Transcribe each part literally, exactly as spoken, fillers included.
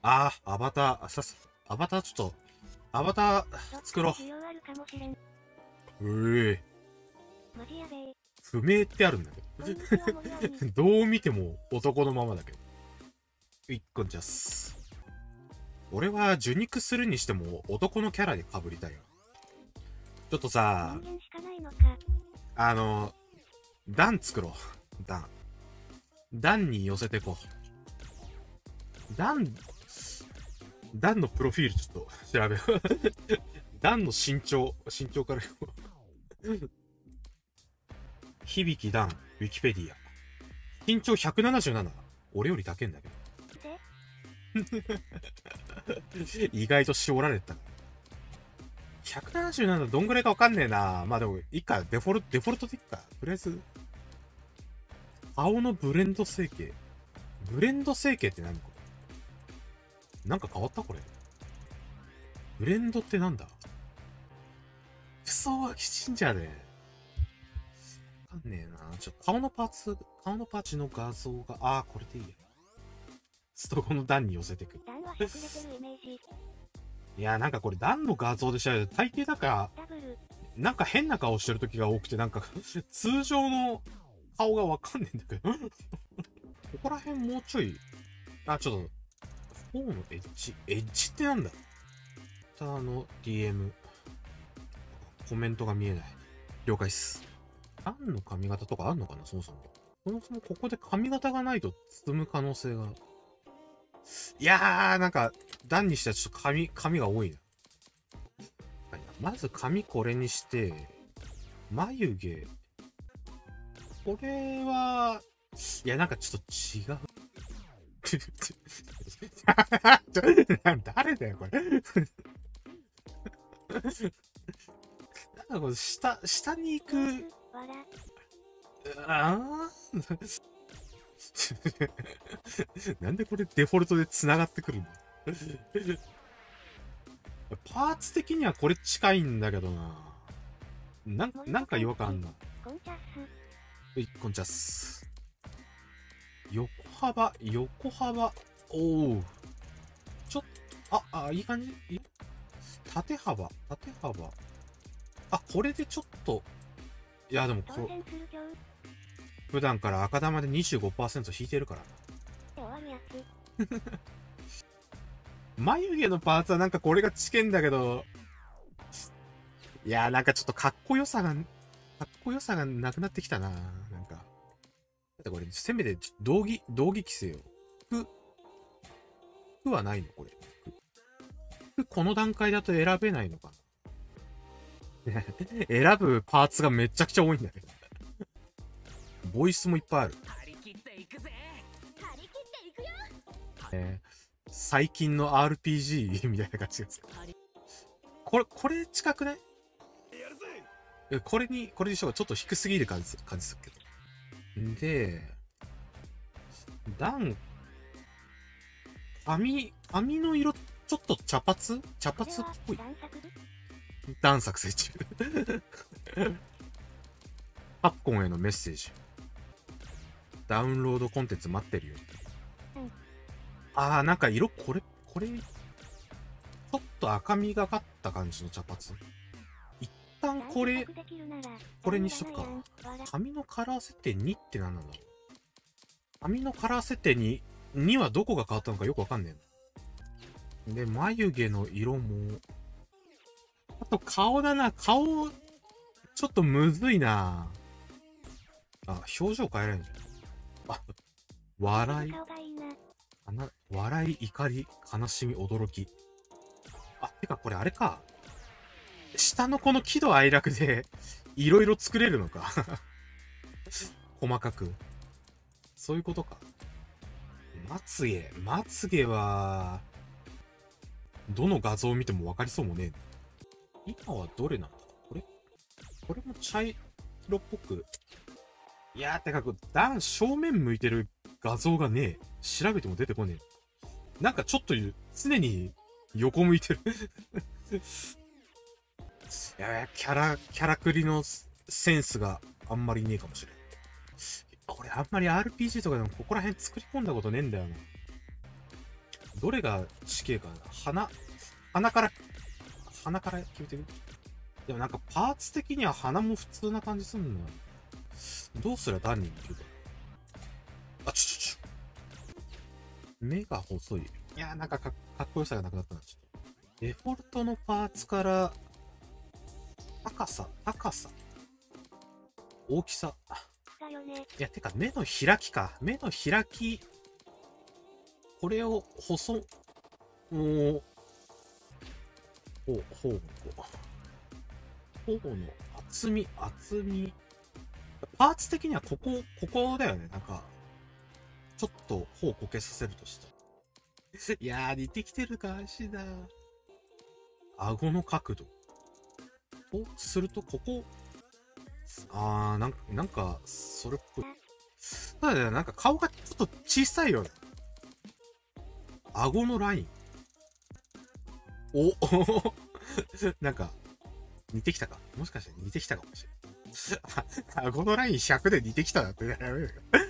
あー、アバター、さす、アバターちょっと、アバター作ろう。うえマジやべえ。 不明ってあるんだけど。どう見ても男のままだけど。いっこんじゃす。俺は受肉するにしても男のキャラで被りたいよ。ちょっとさ、 人間しかないのか。 あの、段作ろう。段。段に寄せてこう。段、段のプロフィールちょっと調べよう。段の身長、身長から響段、ウィキペディア。身長ひゃくななじゅうなな。俺より高いんだけど。意外と絞られた。ひゃくななじゅうななどんぐらいかわかんねえな。まあでも、いいか。デフォルト、デフォルトでいっか。とりあえず、青のブレンド成形。ブレンド成形って何これ？なんか変わったこれ。ブレンドってなんだ？服装はキチンじゃねえ。わかんねえな。ちょ、顔のパーツ、顔のパーツの画像が、ああ、これでいいや。ストゴの段に寄せてく。 段はしゃくれてるイメージ。 いや、なんかこれ段の画像で調べると大抵だから、なんか変な顔してる時が多くて、なんか通常の顔がわかんねえんだけど。ここら辺もうちょい、あ、ちょっと、フォーのエッジ、エッジってなんだ？ただの ディーエム、コメントが見えない。了解っす。段の髪型とかあんのかな、そもそも。そもそもここで髪型がないと包む可能性が。いやー、なんか、段にしてはちょっと髪、髪が多いな。まず髪これにして、眉毛。これは、いや、なんかちょっと違う。誰だよ、これ。なんかこれ、下、下に行く。あーなんでこれデフォルトで繋がってくるんだパーツ的にはこれ近いんだけどな。なんか、なんか違和感あんな。 コンチャッス。 はい、こんちゃっす。横幅、横幅。おお。ちょっと、あ、あ、いい感じい縦幅、縦幅。あ、これでちょっと、いや、でもこ、普段から赤玉で にじゅうごパーセント 引いてるからな。眉毛のパーツはなんかこれがチケんだけど、いやーなんかちょっとかっこよさが、かっこよさがなくなってきたな。なんか。だってこれ、せめて道着、道着着せよ。服、服はないのこれ。服この段階だと選べないのかな選ぶパーツがめちゃくちゃ多いんだけど。ボイスもいっぱいある。えー、最近の アールピージー みたいな感じですか。これ、これ近くない？これに、これにしようがちょっと低すぎる感じ、感じするけど。んで、段、網、網の色、ちょっと茶髪茶髪っぽい。段作成中。カプコンへのメッセージ。ダウンロードコンテンツ待ってるよ。うん、あー、なんか色、これ、これ、ちょっと赤みがかった感じの茶髪。一旦これ、これにしとくか。髪のカラー設定にって何なんだろう。髪のカラー設定に、にはどこが変わったのかよくわかんねえな。で、眉毛の色も、あと顔だな、顔、ちょっとむずいな。あ、表情変えられるんじゃん。あ、笑い。あな、笑い、怒り、悲しみ、驚き。あ、てかこれあれか。下のこの喜怒哀楽で、いろいろ作れるのか。細かく。そういうことか。まつげ。まつげは、どの画像を見ても分かりそうもねえ。今はどれなんだ？これこれも茶色っぽく。いやー、てか、段正面向いてる画像がねえ。調べても出てこねえ。なんかちょっと常に横向いてる。いや、キャラ、キャラクリのセンスがあんまりねえかもしれん。俺あんまり アールピージー とかでもここら辺作り込んだことねえんだよな。 どれが地形か、鼻、鼻から、鼻から決めてる。でもなんかパーツ的には鼻も普通な感じすんのよ。どうすりゃダンにいるか。あ、ちょちょちょ。目が細い。いやーなんかかっかっこよさがなくなったな。ちょっと。デフォルトのパーツから、高さ、高さ、大きさ。 だよね。 いや、てか目の開きか。目の開き。これを細、もう、ほう、ほう、ほうの厚み、厚み。パーツ的にはここ、ここだよね。なんか、ちょっと頬こけさせるとした。いやー、似てきてるか、足だ。顎の角度。とすると、ここ、あー、なんか、なんか、それっぽい。ただね、なんか顔がちょっと小さいよね。顎のライン。おなんか、似てきたか。もしかして似てきたかもしれない。顎のラインひゃくで似てきたなってやめるよ。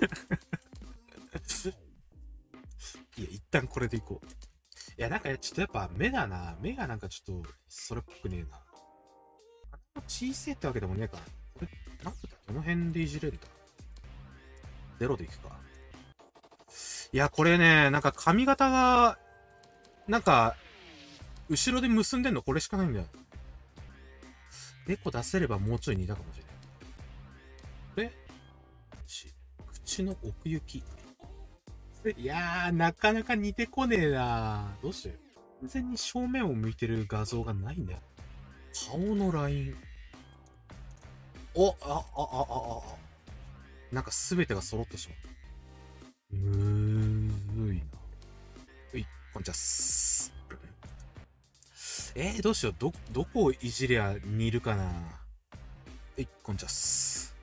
いや、一旦これでいこう。いや、なんかちょっとやっぱ目だな。目がなんかちょっと、それっぽくねえな。小せえってわけでもねえか。これ、なんだこの辺でいじれるんだ。ゼロでいくか。いや、これね、なんか髪型が、なんか、後ろで結んでんのこれしかないんだよ。デコ出せればもうちょい似たかもしれない。これ口の奥行き。いやー、なかなか似てこねえな。どうして完全に正面を向いてる画像がないんだよ。顔のライン。お、あ、あ、あ、あ、あ、なんか全てが揃ってしまう。むーいな。うい、こんにちはっす。えー、どうしよう。ど、どこをいじりゃ似るかな。えい、こんにちはっす。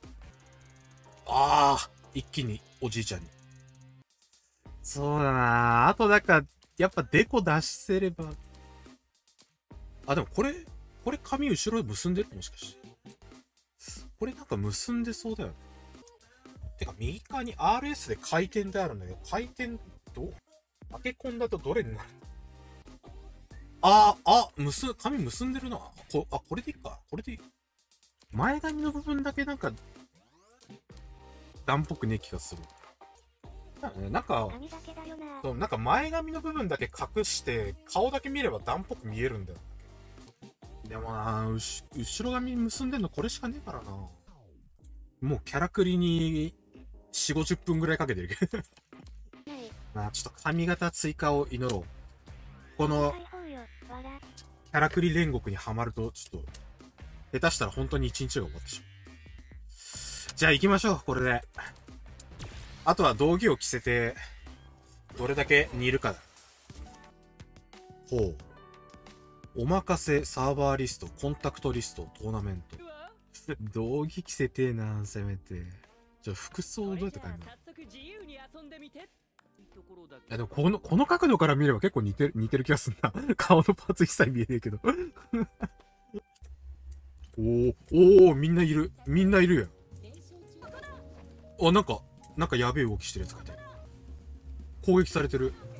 あー、一気におじいちゃんに。そうだな。あとなんか、やっぱデコ出せれば。あ、でもこれ、これ髪後ろで結んでるもしかして。これなんか結んでそうだよね。てか、右側に アールエス で回転であるんだけど、回転、ど、当て込んだとどれになる？あー、あ、結、髪結んでるな。こ、あ、これでいいか。これでいい。前髪の部分だけなんか、段っぽくねえ気がする。なんか、そう、なんか前髪の部分だけ隠して、顔だけ見れば段っぽく見えるんだよ。でもな、後ろ髪結んでんのこれしかねえからな。もうキャラクリによん、ごじゅっぷんぐらいかけてるけど。まあちょっと髪型追加を祈ろう。この、キャラクリ煉獄にはまると、ちょっと、下手したら本当に一日が終わってしまう。じゃあ行きましょう、これで。あとは道着を着せて、どれだけ似るかだ。ほう。お任せ、サーバーリスト、コンタクトリスト、トーナメント。道着着せてえな、せめて。じゃあ服装どうやって変えるの？いやでもこの、この角度から見れば結構似てる、似てる気がすんな。顔のパーツ一切見えねえけど。おー、おー、みんないる。みんないるやん。あ、なんか、なんかやべえ動きしてるやつがいてる。攻撃されてる。